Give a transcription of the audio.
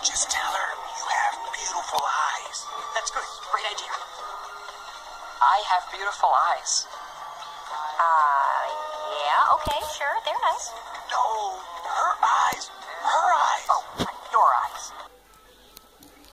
Just tell her you have beautiful eyes. That's good. Great idea. I have beautiful eyes. Yeah, okay, sure, they're nice. No,